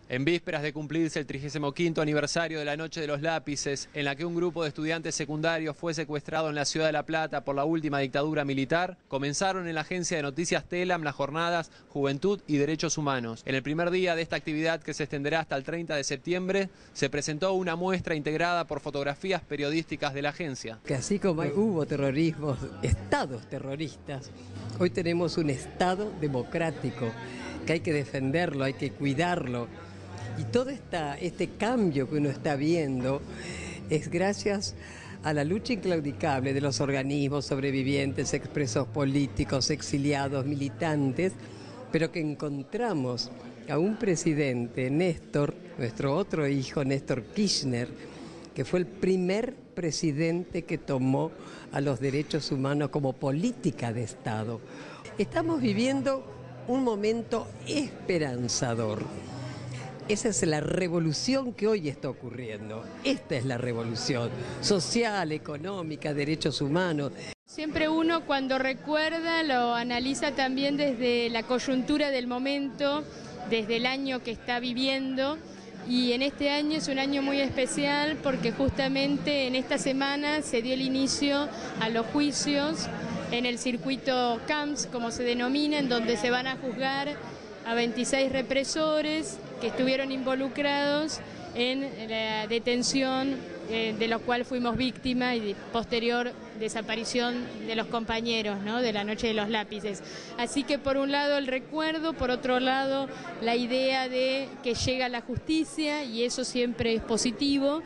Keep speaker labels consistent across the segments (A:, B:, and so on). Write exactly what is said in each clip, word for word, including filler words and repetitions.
A: En vísperas de cumplirse el trigésimo quinto aniversario de la Noche de los Lápices, en la que un grupo de estudiantes secundarios fue secuestrado en la ciudad de La Plata por la última dictadura militar, comenzaron en la agencia de noticias Telam las jornadas Juventud y Derechos Humanos. En el primer día de esta actividad, que se extenderá hasta el treinta de septiembre, se presentó una muestra integrada por fotografías periodísticas de la agencia.
B: Que así como hubo terrorismos, estados terroristas, hoy tenemos un estado democrático, que hay que defenderlo, hay que cuidarlo. Y todo esta, este cambio que uno está viendo es gracias a la lucha inclaudicable de los organismos sobrevivientes, expresos políticos, exiliados, militantes, pero que encontramos a un presidente, Néstor, nuestro otro hijo, Néstor Kirchner, que fue el primer presidente que tomó a los derechos humanos como política de Estado. Estamos viviendo un momento esperanzador. Esa es la revolución que hoy está ocurriendo. Esta es la revolución social, económica, derechos humanos.
C: Siempre uno cuando recuerda lo analiza también desde la coyuntura del momento, desde el año que está viviendo. Y en este año es un año muy especial porque justamente en esta semana se dio el inicio a los juicios en el circuito Camps, como se denomina, en donde se van a juzgar a veintiséis represores que estuvieron involucrados en la detención eh, de lo cual fuimos víctimas y posterior desaparición de los compañeros, ¿no?, de la Noche de los Lápices. Así que por un lado el recuerdo, por otro lado la idea de que llega la justicia, y eso siempre es positivo,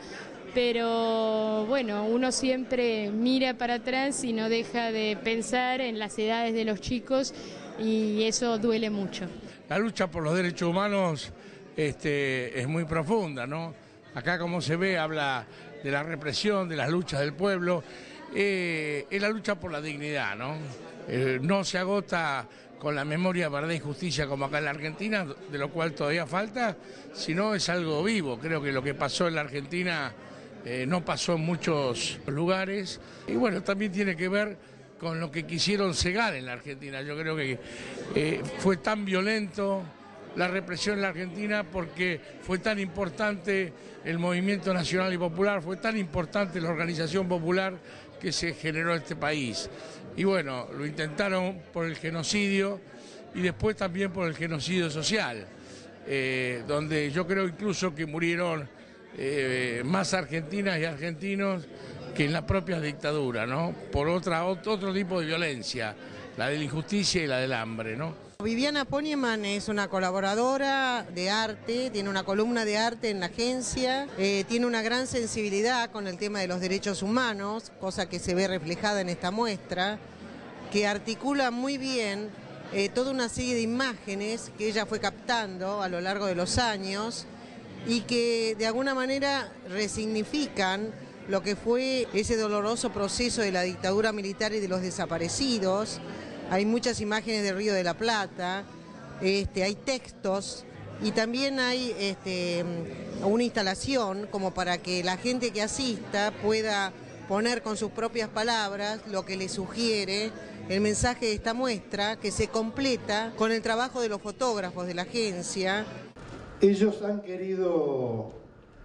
C: pero bueno, uno siempre mira para atrás y no deja de pensar en las edades de los chicos y eso duele mucho.
D: La lucha por los derechos humanos este, es muy profunda, ¿no? Acá, como se ve, habla de la represión, de las luchas del pueblo, eh, es la lucha por la dignidad, ¿no? Eh, no se agota con la memoria, verdad y justicia como acá en la Argentina, de lo cual todavía falta, sino es algo vivo. Creo que lo que pasó en la Argentina eh, no pasó en muchos lugares, y bueno, también tiene que ver con lo que quisieron cegar en la Argentina. Yo creo que eh, fue tan violento la represión en la Argentina porque fue tan importante el movimiento nacional y popular, fue tan importante la organización popular que se generó en este país. Y bueno, lo intentaron por el genocidio y después también por el genocidio social, eh, donde yo creo incluso que murieron eh, más argentinas y argentinos que en la propia dictadura, ¿no? Por otra, otro tipo de violencia, la de la injusticia y la del hambre, ¿no?
E: Viviana Ponieman es una colaboradora de arte, tiene una columna de arte en la agencia, eh, tiene una gran sensibilidad con el tema de los derechos humanos, cosa que se ve reflejada en esta muestra, que articula muy bien eh, toda una serie de imágenes que ella fue captando a lo largo de los años y que de alguna manera resignifican lo que fue ese doloroso proceso de la dictadura militar y de los desaparecidos. Hay muchas imágenes del Río de la Plata, este, hay textos y también hay este, una instalación como para que la gente que asista pueda poner con sus propias palabras lo que le sugiere el mensaje de esta muestra, que se completa con el trabajo de los fotógrafos de la agencia.
F: Ellos han querido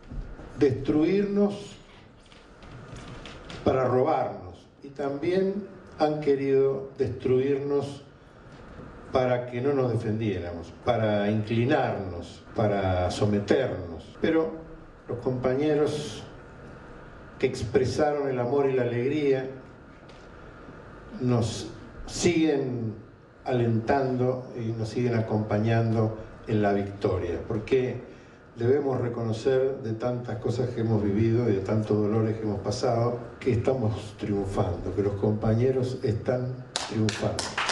F: destruirnos para robarnos y también han querido destruirnos para que no nos defendiéramos, para inclinarnos, para someternos. Pero los compañeros que expresaron el amor y la alegría nos siguen alentando y nos siguen acompañando en la victoria, porque debemos reconocer de tantas cosas que hemos vivido y de tantos dolores que hemos pasado, que estamos triunfando, que los compañeros están triunfando.